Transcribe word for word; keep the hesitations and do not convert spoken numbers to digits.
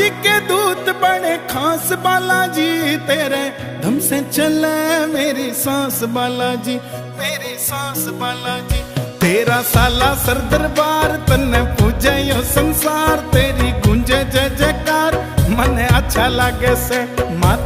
जी के दूत बड़े खास बालाजी, तेरे धम से चले मेरी सांस बालाजी, मेरी सांस बालाजी। तेरा साला सर दरबार तन्ने पूजे यो संसार, तेरी गूंजे जय जयकार मने अच्छा लागे से।